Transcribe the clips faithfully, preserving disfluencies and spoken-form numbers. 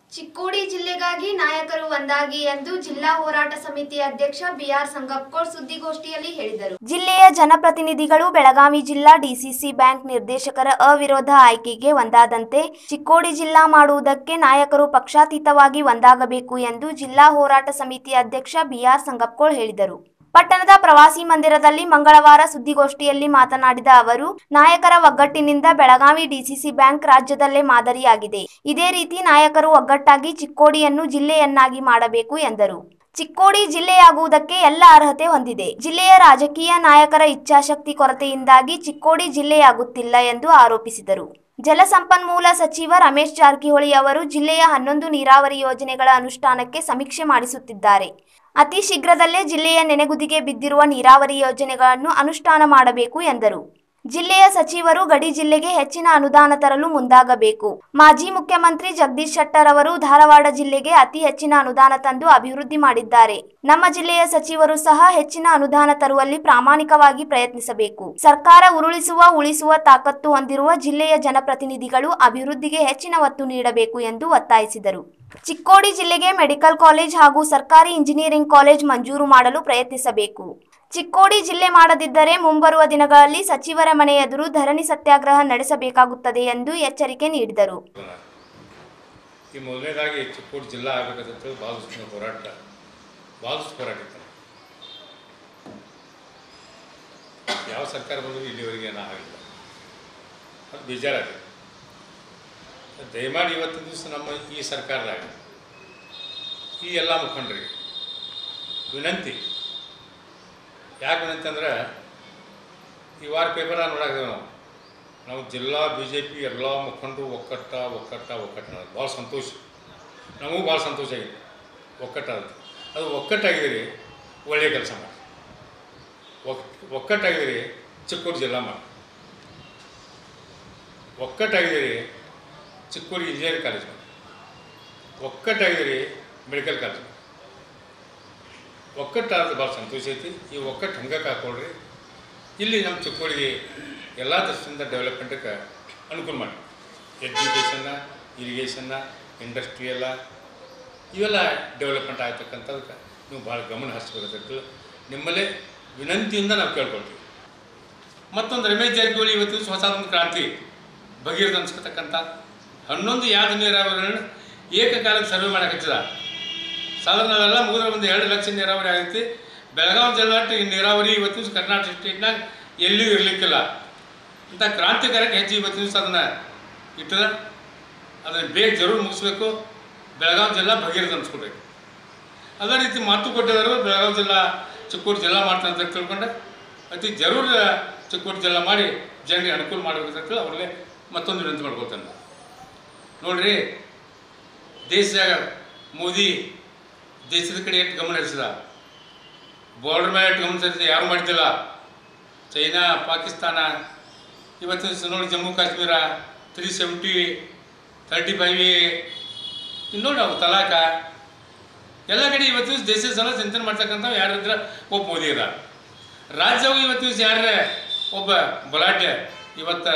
ಚಿಕ್ಕೋಡಿ ಜಿಲ್ಲೆಗಾಗಿ ನಾಯಕರು ಒಂದಾಗಿ ಎಂದು ಜಿಲ್ಲಾ ಹೋರಾಟ ಸಮಿತಿ ಅಧ್ಯಕ್ಷ ಬಿಆರ್ ಸಂಗಪ್ಪಕೋಡ್ ಸುದ್ದಿಗೋಷ್ಠಿಯಲ್ಲಿ ಹೇಳಿದರು. ಜಿಲ್ಲೆಯ ಜನಪ್ರತಿನಿಧಿಗಳು ಬೆಳಗಾವಿ ಜಿಲ್ಲಾ ಡಿಸಿಸಿ ಬ್ಯಾಂಕ್ ನಿರ್ದೇಶಕರ ಅವಿರೋಧ ಆಯ್ಕೆಗೆ ಒಂದಾದಂತೆ ಚಿಕ್ಕೋಡಿ ಜಿಲ್ಲಾ ಮಾಡುವುದಕ್ಕೆ ನಾಯಕರು ಪಕ್ಷಾತೀತವಾಗಿ ಒಂದಾಗಬೇಕು ಎಂದು ಜಿಲ್ಲಾ ಹೋರಾಟ ಸಮಿತಿ ಅಧ್ಯಕ್ಷ ಬಿಆರ್ ಸಂಗಪ್ಪಕೋಡ್ ಹೇಳಿದರು. ಪಟ್ಟಣದ ಪ್ರವಾಸಿ ಮಂದಿರದಲ್ಲಿ ಮಂಗಳವಾರ ಸುದ್ದಿಗೋಷ್ಠಿಯಲ್ಲಿ ಮಾತನಾಡಿದ ಅವರು, ನಾಯಕರ ಒಗ್ಗಟ್ಟಿನಿಂದ ಬೆಳಗಾವಿ ಡಿಸಿಸಿ ಬ್ಯಾಂಕ್ ರಾಜ್ಯದಲ್ಲೇ ಮಾದರಿಯಾಗಿದೆ. ಇದೇ ರೀತಿ ನಾಯಕರು ಒಗ್ಗಟ್ಟಾಗಿ ಚಿಕ್ಕೋಡಿಯನ್ನು ಜಿಲ್ಲೆಯನ್ನಾಗಿ ಮಾಡಬೇಕು ಎಂದರು. ಚಿಕ್ಕೋಡಿ ಜಿಲ್ಲೆಯಾಗುವುದಕ್ಕೆ ಎಲ್ಲ ಅರ್ಹತೆ ಹೊಂದಿದೆ. ಜಿಲ್ಲೆಯ ರಾಜಕೀಯ ನಾಯಕರ ಇಚ್ಛಾಶಕ್ತಿ ಕೊರತೆಯಿಂದಾಗಿ ಚಿಕ್ಕೋಡಿ ಜಿಲ್ಲೆಯಾಗುತ್ತಿಲ್ಲ ಎಂದು ಆರೋಪಿಸಿದರು. ಜಲಸಂಪನ್ಮೂಲ ಸಚಿವ ರಮೇಶ್ ಜಾರಕಿಹೊಳಿ ಅವರು ಜಿಲ್ಲೆಯ ಹನ್ನೊಂದು ನೀರಾವರಿ ಯೋಜನೆಗಳ ಅನುಷ್ಠಾನಕ್ಕೆ ಸಮೀಕ್ಷೆ ಮಾಡಿಸುತ್ತಿದ್ದಾರೆ. ಅತಿ ಶೀಘ್ರದಲ್ಲೇ ಜಿಲ್ಲೆಯ ನೆನೆಗುದಿಗೆ ಬಿದ್ದಿರುವ ನೀರಾವರಿ ಯೋಜನೆಗಳನ್ನು ಅನುಷ್ಠಾನ ಮಾಡಬೇಕು ಎಂದರು. ಜಿಲ್ಲೆಯ ಸಚಿವರು ಗಡಿ ಜಿಲ್ಲೆಗೆ ಹೆಚ್ಚಿನ ಅನುದಾನ ತರಲು ಮುಂದಾಗಬೇಕು. ಮಾಜಿ ಮುಖ್ಯಮಂತ್ರಿ ಜಗದೀಶ್ ಶೆಟ್ಟರ್ ಅವರು ಧಾರವಾಡ ಜಿಲ್ಲೆಗೆ ಅತಿ ಹೆಚ್ಚಿನ ಅನುದಾನ ತಂದು ಅಭಿವೃದ್ಧಿ ಮಾಡಿದ್ದಾರೆ. ನಮ್ಮ ಜಿಲ್ಲೆಯ ಸಚಿವರು ಸಹ ಹೆಚ್ಚಿನ ಅನುದಾನ ತರುವಲ್ಲಿ ಪ್ರಾಮಾಣಿಕವಾಗಿ ಪ್ರಯತ್ನಿಸಬೇಕು. ಸರ್ಕಾರ ಉರುಳಿಸುವ ಉಳಿಸುವ ತಾಕತ್ತು ಹೊಂದಿರುವ ಜಿಲ್ಲೆಯ ಜನಪ್ರತಿನಿಧಿಗಳು ಅಭಿವೃದ್ಧಿಗೆ ಹೆಚ್ಚಿನ ಒತ್ತು ನೀಡಬೇಕು ಎಂದು ಒತ್ತಾಯಿಸಿದರು. ಚಿಕ್ಕೋಡಿ ಜಿಲ್ಲೆಗೆ ಮೆಡಿಕಲ್ ಕಾಲೇಜ್ ಹಾಗೂ ಸರ್ಕಾರಿ ಇಂಜಿನಿಯರಿಂಗ್ ಕಾಲೇಜ್ ಮಂಜೂರು ಮಾಡಲು ಪ್ರಯತ್ನಿಸಬೇಕು. ಚಿಕ್ಕೋಡಿ ಜಿಲ್ಲೆ ಮಾಡದಿದ್ದರೆ ಮುಂಬರುವ ದಿನಗಳಲ್ಲಿ ಸಚಿವರ ಮನೆ ಎದುರು ಧರಣಿ ಸತ್ಯಾಗ್ರಹ ನಡೆಸಬೇಕಾಗುತ್ತದೆ ಎಂದು ಎಚ್ಚರಿಕೆ ನೀಡಿದರು. ಈ ಮೊದಲನೇದಾಗಿ ಚಿಕ್ಕೋಡಿ ಜಿಲ್ಲಾ ಆಗಬೇಕಂತ ಭಾಳ ಹೋರಾಟ ಭಾಳ ಹೋರಾಟ ಇತ್ತು. ಯಾವ ಸರ್ಕಾರ ಬಂದರೂ ಇಲ್ಲಿವರೆಗೆ ಏನೂ ಆಗಿಲ್ಲ. ಅದು ಬೇಜಾರಾಗಿದೆ. ದಯಮಾಡಿ ಇವತ್ತಿನ ದಿವಸ ನಮ್ಮ ಈ ಸರ್ಕಾರದಾಗ ಈ ಎಲ್ಲ ಮುಖಂಡರಿಗೆ ವಿನಂತಿ, ಯಾಕೆ ವಿನಂತಿ ಅಂದ್ರೆ, ಈ ವಾರ ಪೇಪರ್ ನೋಡಾಕಿದ್ದೇವೆ ನಾವು ನಾವು ಜಿಲ್ಲಾ ಬಿ ಜೆ ಪಿ ಎಲ್ಲ ಮುಖಂಡರು ಒಕ್ಕಟ್ಟ ಒಕ್ಕಟ್ಟ ಒಕ್ಕಟ್ಟ ಭಾಳ ಸಂತೋಷ, ನಮಗೂ ಭಾಳ ಸಂತೋಷ ಆಗಿದೆ. ಒಕ್ಕಟ್ಟಾಗುತ್ತೆ, ಅದು ಒಕ್ಕಟ್ಟಾಗಿದ್ದೀರಿ ಒಳ್ಳೆಯ ಕೆಲಸ ಮಾಡಿ, ಒಕ್ ಒಕ್ಕಟ್ಟಾಗಿದ್ದೀರಿ ಚಿಕ್ಕೋಡಿ ಜಿಲ್ಲಾ ಮಾಡಿ, ಒಕ್ಕಟ್ಟಾಗಿದ್ದೀರಿ ಚಿಕ್ಕೋಡಿ ಇಂಜಿನಿಯರಿಂಗ್ ಕಾಲೇಜ್ ಮಾಡಿ, ಒಕ್ಕಟ್ಟಾಗಿದ್ದೀರಿ ಮೆಡಿಕಲ್ ಕಾಲೇಜ್ ಮಾಡಿ. ಒಕ್ಕಟ್ಟಾದ್ರೆ ಭಾಳ ಸಂತೋಷ ಐತಿ. ಈ ಒಕ್ಕಟ್ಟು ಹಂಗೆ ಹಾಕ್ಕೊಳ್ರಿ. ಇಲ್ಲಿ ನಮ್ಮ ಚಿಕ್ಕೋಡಿಗೆ ಎಲ್ಲ ದೃಷ್ಟಿಯಿಂದ ಡೆವಲಪ್ಮೆಂಟಕ್ಕೆ ಅನುಕೂಲ ಮಾಡಿ. ಎಜುಕೇಷನ್ನ, ಇರಿಗೇಷನ್ನ, ಇಂಡಸ್ಟ್ರಿಯಲ್ಲ ಇವೆಲ್ಲ ಡೆವಲಪ್ಮೆಂಟ್ ಆಗ್ತಕ್ಕಂಥದಕ್ಕೆ ನೀವು ಭಾಳ ಗಮನ ಹರಿಸ್ಬೇಕಾಗ್ತದೆ. ನಿಮ್ಮಲ್ಲೇ ವಿನಂತಿಯಿಂದ ನಾವು ಕೇಳ್ಕೊಳ್ತೀವಿ. ಮತ್ತೊಂದು ರಮೇಶ್ ಜಾರಕಿಹೊಳಿ ಇವತ್ತು ಹೊಸದೊಂದು ಕ್ರಾಂತಿ ಭಗೀರಥ ಅನ್ಸ್ಕೊತಕ್ಕಂಥ ಹನ್ನೊಂದು ಯಾದ ನೀರಾವರಿಗಳನ್ನು ಏಕಕಾಲಕ್ಕೆ ಸರ್ವೆ ಮಾಡಕತ್ತಿದ. ಸಾಧಾರಣ ಅವೆಲ್ಲ ಮುಗಿದ್ರೆ ಒಂದು ಎರಡು ಲಕ್ಷ ನೀರಾವರಿ ಆಗೈತಿ. ಬೆಳಗಾವಿ ಜಿಲ್ಲಾ ನೀರಾವರಿ ಇವತ್ತು ಕರ್ನಾಟಕ ಸ್ಟೇಟ್ನಾಗ ಎಲ್ಲಿಯೂ ಇರಲಿಕ್ಕಿಲ್ಲ. ಇಂಥ ಕ್ರಾಂತಿಕಾರಕ್ಕೆ ಹೆಚ್ಚು ಇವತ್ತು ದಿವಸ ಅದನ್ನು ಇಟ್ಟದ. ಅದನ್ನು ಬೇಗ ಜರೂರು ಮುಗಿಸ್ಬೇಕು. ಬೆಳಗಾವಿ ಜಿಲ್ಲಾ ಭಗೀರಥ ಅನ್ಸ್ಕೊಡ್ಬೇಕು. ಅದೇ ರೀತಿ ಮಾತು ಕೊಟ್ಟಿದ್ದಾರೆ, ಬೆಳಗಾವಿ ಜಿಲ್ಲಾ ಚಿಕ್ಕೋಡಿ ಜಿಲ್ಲಾ ಮಾಡ್ತಾರೆ ಅಂತ ತಿಳ್ಕೊಂಡೆ ಅತಿ ಜರೂರು ಚಿಕ್ಕೋಡಿ ಜಿಲ್ಲಾ ಮಾಡಿ ಜನರಿಗೆ ಅನುಕೂಲ ಮಾಡಬೇಕಂತ ಅವ್ರಿಗೆ ಮತ್ತೊಂದು ವಿನಂತಿ ಮಾಡ್ಕೊಳ್ತಾನೆ. ನೋಡ್ರಿ, ದೇಶದಾಗ ಮೋದಿ ದೇಶದ ಕಡೆ ಎಷ್ಟು ಗಮನ ಹರಿಸಿದ, ಬಾರ್ಡರ್ ಮೇಲೆ ಎಷ್ಟು ಗಮನ ಹರಿಸಿದ ಯಾರು ಮಾಡ್ತಿಲ್ಲ. ಚೈನಾ, ಪಾಕಿಸ್ತಾನ, ಇವತ್ತು ನೋಡಿ Jammu Kashmir three seventy thirty five ಇನ್ನು ನೋಡಿ ಅವು ತಲಾಕ ಎಲ್ಲ ಕಡೆ ಇವತ್ತು ದೇಶದ ಸಲ ಚಿಂತನೆ ಮಾಡ್ತಕ್ಕಂಥವು ಯಾರಿದ್ರೆ ಒಬ್ಬ ಮೋದಿ ಇರ. ರಾಜ್ಯವು ಇವತ್ತು ದಿವಸ ಯಾರೇ ಒಬ್ಬ ಬಲಾಢ್ಯ ಇವತ್ತು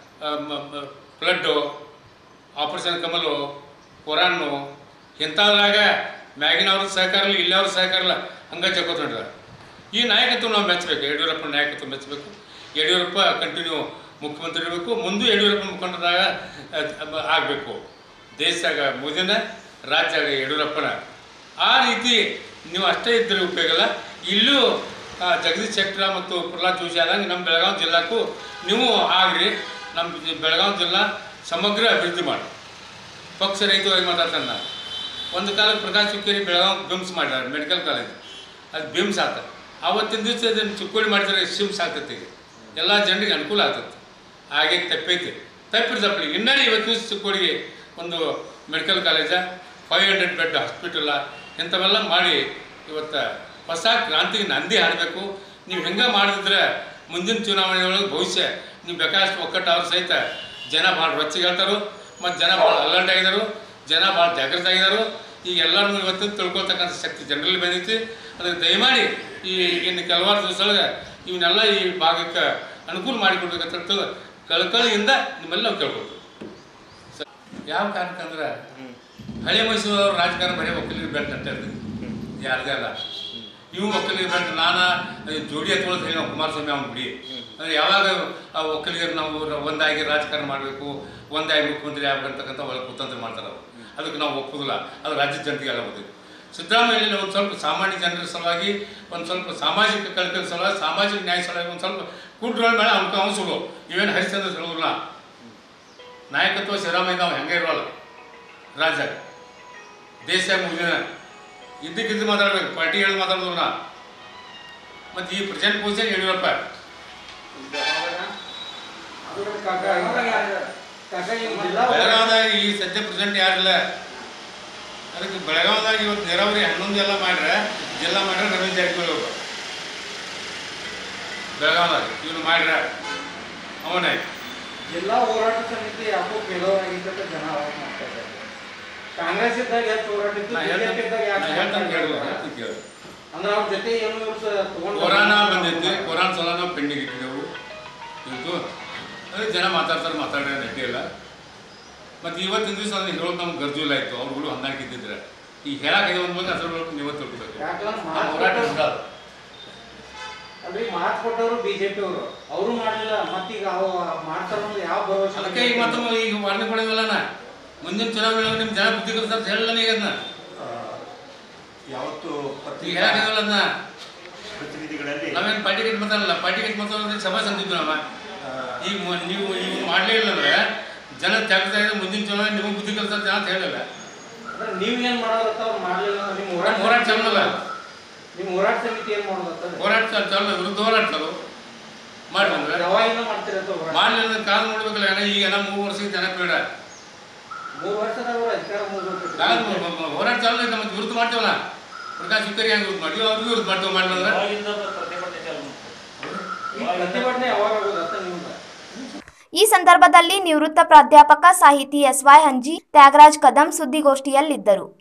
ಫ್ಲಡ್ಡು, ಆಪರೇಷನ್ ಕಮಲು, ಕೊರಾನು ಇಂಥದ್ರಾಗ ಮ್ಯಾಗಿನವ್ರದ್ದು ಸಹಕಾರ ಇಲ್ಲ, ಇಲ್ಲವ್ರ ಸಹಕಾರ ಇಲ್ಲ, ಹಂಗೆ ಚಕೋತ ನೋಡಿದ್ದಾರೆ. ಈ ನಾಯಕತ್ವ ನಾವು ಮೆಚ್ಚಬೇಕು. ಯಡಿಯೂರಪ್ಪನ ನಾಯಕತ್ವ ಮೆಚ್ಚಬೇಕು. ಯಡಿಯೂರಪ್ಪ ಕಂಟಿನ್ಯೂ ಮುಖ್ಯಮಂತ್ರಿ ಇರಬೇಕು. ಮುಂದೂ ಯಡಿಯೂರಪ್ಪ ಮುಖಂಡರಾಗ ಆಗಬೇಕು. ದೇಶದಾಗ ಮೋದಿನ, ರಾಜ್ಯಾಗ ಯಡಿಯೂರಪ್ಪನ. ಆ ರೀತಿ ನೀವು ಅಷ್ಟೇ ಇದ್ದರೆ ಉಪಯೋಗ ಇಲ್ಲ. ಇಲ್ಲೂ ಜಗದೀಶ್ ಶೆಟ್ಟರ್ ಮತ್ತು ಪ್ರಹ್ಲಾದ್ ಜೋಶಿ ಆದಂಗೆ ನಮ್ಮ ಬೆಳಗಾವಿ ಜಿಲ್ಲಾಕ್ಕೂ ನೀವು ಆಗ್ರಿ. ನಮ್ಮ ಬೆಳಗಾವಿ ಜಿಲ್ಲಾ ಸಮಗ್ರ ಅಭಿವೃದ್ಧಿ ಮಾಡಿ. ಪಕ್ಷ ರಹಿತವಾಗಿ ಮಾತಾಡ್ತಾನೆ ನಾನು. ಒಂದು ಕಾಲಕ್ಕೆ ಪ್ರಕಾಶ್ ಹುಕ್ಕೇರಿ ಬೆಳಗಾವಿ ಬಿಮ್ಸ್ ಮಾಡಿದ್ದಾರೆ ಮೆಡಿಕಲ್ ಕಾಲೇಜ್, ಅದು ಬಿಮ್ಸ್ ಆತ. ಆವತ್ತಿನ ದಿವಸ ಅದನ್ನು ಚಿಕ್ಕೋಡಿ ಮಾಡಿದ್ರೆ ಶಿಮ್ಸ್ ಆಗ್ತೈತಿ. ಎಲ್ಲ ಜನರಿಗೆ ಅನುಕೂಲ ಆಗ್ತೈತಿ. ಹಾಗೆ ತಪ್ಪೈತಿ, ತಪ್ಪಿರಿ ತಪ್ಪಲಿ. ಇನ್ನೂ ಇವತ್ತು ದಿವಸ ಚಿಕ್ಕೋಡಿಗೆ ಒಂದು medical college, five hundred bed hospital, ಇಂಥವೆಲ್ಲ ಮಾಡಿ ಇವತ್ತು ಹೊಸ ಕ್ರಾಂತಿಗೆ ನಂದಿ ಹಾಡಬೇಕು. ನೀವು ಹೆಂಗೆ ಮಾಡಿದ್ರೆ ಮುಂದಿನ ಚುನಾವಣೆಯೊಳಗೆ ಭವಿಷ್ಯ ನೀವು ಬೇಕಾದಷ್ಟು ಒಕ್ಕಟ್ಟಾದ್ರು ಸಹಿತ ಜನ ಭಾಳ ರೊಚ್ಚಿಗೆ ಹೇಳ್ತಾರೋ, ಮತ್ತು ಜನ ಭಾಳ ಅಲರ್ಟ್ ಆಗಿದ್ದಾರೆ, ಜನ ಭಾಳ ಜಾಗೃತ ಆಗಿದ್ದಾರೆ. ಈಗ ಎಲ್ಲರೂ ಇವತ್ತು ತಿಳ್ಕೊಳ್ತಕ್ಕಂಥ ಶಕ್ತಿ ಜನರಲ್ಲಿ ಬಂದೈತಿ. ಅದಕ್ಕೆ ದಯಮಾಡಿ ಈ ಇನ್ನು ಕೆಲವಾರು ದಿವಸದೊಳಗೆ ಇವನ್ನೆಲ್ಲ ಈ ಭಾಗಕ್ಕೆ ಅನುಕೂಲ ಮಾಡಿಕೊಡ್ಬೇಕಂತ ಕಳಕಳಿಯಿಂದ ನಿಮ್ಮೆಲ್ಲ ನಾವು ಕೇಳ್ಕೊಳ್ತೀವಿ. ಯಾವ ಕಾರಣಕ್ಕಂದ್ರೆ ಹಳೆ ಮೈಸೂರು ರಾಜಕಾರಣ ಬರೀ ಒಕ್ಕಲಿಗರು ಬೆಂಟ್ ಅಂತ ಇರ್ತೀವಿ ಯಾರದೇ ಅಲ್ಲ ಇವು ಒಕ್ಕಲಿಗರು ಬೆಂಟ್ ನಾನು ಜೋಡಿ ಹತ್ಕೊಳ್ಳೋದು ಹೇಳಿ ನಾವು ಕುಮಾರಸ್ವಾಮಿ ಅವ್ನು ಬಿಡಿ ಅಂದರೆ ಯಾವಾಗ ಆ ಒಕ್ಕಲಿಗರು ನಾವು ಒಂದಾಗಿ ರಾಜಕಾರಣ ಮಾಡಬೇಕು ಒಂದಾಗಿ ಮುಖ್ಯಮಂತ್ರಿ ಆಗ್ಬೇಕಂತಕ್ಕಂಥ ಒಳ್ಳೆ ಕುತಂತ್ರ ಮಾಡ್ತಾರೆ ಅವರು ಅದಕ್ಕೆ ನಾವು ಒಪ್ಪೋದಿಲ್ಲ ಅದು ರಾಜ್ಯದ ಜನತೆಗೆಲ್ಲ ಗೊತ್ತಿದೆ ಸಿದ್ದರಾಮಯ್ಯ ಒಂದು ಸ್ವಲ್ಪ ಸಾಮಾನ್ಯ ಜನರ ಸಲುವಾಗಿ ಒಂದು ಸ್ವಲ್ಪ ಸಾಮಾಜಿಕ ಕಲ್ಪನೆ ಸಲುವಾಗಿ ಸಾಮಾಜಿಕ ನ್ಯಾಯ ಸಲುವಾಗಿ ಒಂದು ಸ್ವಲ್ಪ ಕೂಟ್ರೋಳ ಮೇಲೆ ಅವ್ನ ಅವಸರು ಇವೇನು ಹರಿಶ್ಚಂದ್ರ ಹೇಳೋದಿಲ್ಲ ನಾಯಕತ್ವ ಸಿದ್ದರಾಮಯ್ಯ ನಾವು ಹೆಂಗೆ ಇರೋಲ್ಲ ರಾಜ್ಯ ದೇಶ ಮುಗಿದ ಇದ್ದಕ್ಕಿದ್ದು ಮಾತಾಡ್ಬೇಕು ಪಾರ್ಟಿ ಹೇಳಿ ಮಾತಾಡೋದಿಲ್ಲ ಮತ್ತು ಈ ಪ್ರೆಸೆಂಟ್ ಪೊಸಿಷನ್ ಯಡಿಯೂರಪ್ಪ ಬೆಳಗಾವದಾಗ ಈ ಸದ್ಯ ಪ್ರೆಸೆಂಟ್ ಯಾರಿಲ್ಲ ಅದಕ್ಕೆ ಬೆಳಗಾವದಾಗ ಇವತ್ತು ನೀರಾವರಿ ಹನ್ನೊಂದು ಎಲ್ಲ ಮಾಡ್ರೆ ಜಿಲ್ಲಾ ಮಾಡ್ರೆ ರಮೇಶ್ ಜಾರಕಿಹೊಳಿ ಒಬ್ಬ ಬೆಳಗಾವದಾಗ ಇವನು ಮಾಡ್ರೆ ಅವನೇ ಜಿಲ್ಲಾ ಹೋರಾಟ ಸಮಿತಿ ಯಾಕೋ ಕೆಲವರಾಗಿದ್ದ ಜನ ಮಾಡ್ತಾ ಇದ್ದಾರೆ ಕಾಂಗ್ರೆಸ್ ಇದ್ದಾಗ ಎಷ್ಟು ಹೋರಾಟ ಅಂದ್ರೆ ಅವ್ರ ಜೊತೆ ಏನು ಕೊರೋನಾ ಬಂದೈತಿ ಕೊರೋನಾ ಸಲ ನಾವು ಪೆಂಡಿಂಗ್ ಇಟ್ಟಿದ್ದೆವು ಇವತ್ತು ಅದೇ ಜನ ಮಾತಾಡ್ತಾರೆ ಮಾತಾಡ್ರೆ ನೆಟ್ಟಿಲ್ಲ ಮತ್ತು ಇವತ್ತಿನ ದಿವಸ ಅದನ್ನ ಹೇಳೋದು ನಮ್ಗೆ ಗರ್ಜು ಇಲ್ಲ ಇತ್ತು ಅವ್ರುಗಳು ಹೊಂದಾಣಿಕೆ ಇದ್ದಿದ್ರೆ ಈಗ ಹೇಳಕ್ಕೆ ಒಂದು ಬಂದು ಅದ್ರ ನೀವು ತಿಳ್ಕೊಬೇಕು ಹೋರಾಟ ಅಲ್ರಿ ಮಾತು ಕೊಟ್ಟವರು ಬಿಜೆಪಿ ಅವರು ಅವರು ಮಾಡಲಿಲ್ಲ ಮತ್ತೀಗ ಮಾಡ್ತಾರ ಯಾವ ಭರವಸೆ ಅದಕ್ಕೆ ಈಗ ಮತ್ತೊಮ್ಮೆ ಈಗ ವಾರ್ನೆ ಕೊಡೋದಿಲ್ಲ ಮುಂದಿನ ಚುನಾವಣೆ ನಿಮ್ಮ ಜನ ಬುದ್ಧಿ ಕಲಿಸ್ತಾರೆ ಹೇಳಲ್ಲ ಈಗ ಅದನ್ನ ಯಾವತ್ತು ಈಗ ಹೇಳಕ್ಕಾಗಲ್ಲ ಅದನ್ನ ಪ್ರತಿನಿಧಿಗಳಲ್ಲಿ ನಾವೇನು ಪಾರ್ಟಿ ಗೇಟ್ ಮಾತಾಡಲ್ಲ ಪಾರ್ಟಿ ಗೇಟ್ ಮಾತಾಡೋದ್ರೆ ಸಭಾ ಸಂತಿದ್ವಿ ನಾವು ಈಗ ನೀವು ನೀವು ಮಾಡಲೇ ಇಲ್ಲ ಅಂದ್ರೆ ಜನ ಜಾಗೃತ ಇದೆ ಮುಂದಿನ ಚುನಾವಣೆ ನಿಮಗೆ ಬುದ್ಧಿ ಕಲಿಸ್ತಾರೆ ಜನ ಅಂತ ಹೇಳಿಲ್ಲ ನೀವೇನು ಮಾಡೋದತ್ತ ಅವ್ರು ಮಾಡಲಿಲ್ಲ ನಿಮ್ಮ ಹೋರಾಟ ಹೋರಾಟ ಚಲನಲ್ಲ ನಿಮ್ಮ ಹೋರಾಟ ಸಮಿತಿ ಏನು ಮಾಡೋದತ್ತ ಹೋರಾಟ ಚಲನ ವಿರುದ್ಧ ಹೋರಾಡ್ತಾರೆ ಮಾಡಿ ಬಂದ್ರೆ ಯಾವಾಗಿಂದ ಮಾಡ್ತಿರತ್ತ ಮಾಡಲಿಲ್ಲ ಕಾಲ ನೋಡ್ಬೇಕಲ್ಲ ಏನ ಈಗ ನಮ್ಮ ಮೂರು ವರ್ಷಕ್ಕೆ ಜನ ಬೇಡ ಮೂರು ವರ್ಷದವರು ಅಧಿಕಾರ ಮುಗಿದ್ರು ಹೋರಾಟ ಚಾಲನೆ ನಮ್ಮ ವಿರುದ್ಧ ಮಾಡ್ತೇವಲ್ಲ ಪ್ರಕಾಶ್ ಹುಕ್ಕರಿ ಹೆಂಗೆ ವಿರುದ್ಧ ಮಾಡ್ತೀವಿ ಅವ್ರಿಗೂ ವಿರುದ್ಧ ಮಾಡ್ತೇವೆ ಮಾಡಲ್ಲ ಪ್ರತಿಭಟನೆ ಯಾವಾಗ ಆಗೋದತ್ತ ನಿಮ್ಗೆ ಈ ಸಂದರ್ಭದಲ್ಲಿ ನಿವೃತ್ತ ಪ್ರಾಧ್ಯಾಪಕ ಸಾಹಿತಿ ಎಸ್ ವೈ ಹಂಜಿ ತ್ಯಾಗರಾಜ್ ಕದಂ ಸುದ್ದಿಗೋಷ್ಠಿಯಲ್ಲಿದ್ದರು.